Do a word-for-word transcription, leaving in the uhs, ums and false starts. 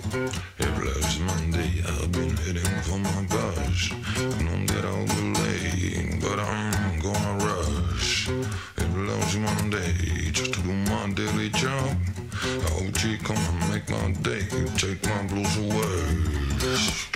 Every last Monday I've been heading for my bus. Know that I'll be late, but I'm gonna rush. Every last Monday just to do my daily job. I hope she come and make my day, take my blues away.